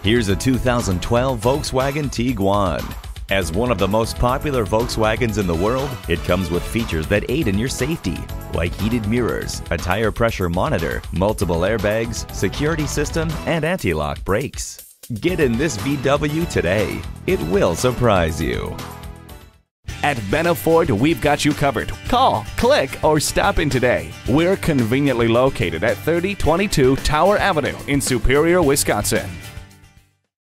Here's a 2012 Volkswagen Tiguan. As one of the most popular Volkswagens in the world, it comes with features that aid in your safety, like heated mirrors, a tire pressure monitor, multiple airbags, security system, and anti-lock brakes. Get in this VW today. It will surprise you. At Benna Ford, we've got you covered. Call, click, or stop in today. We're conveniently located at 3022 Tower Avenue in Superior, Wisconsin.